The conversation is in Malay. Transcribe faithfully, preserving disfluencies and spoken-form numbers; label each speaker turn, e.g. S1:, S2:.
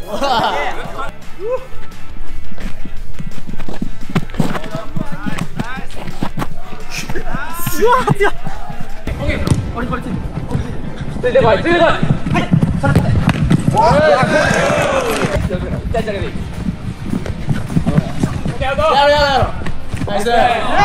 S1: うわー、強い。これこれついてる。ついてこい、ついてこい。はい。それ。痛い痛い痛い。やろうやろうやろう。ナイス。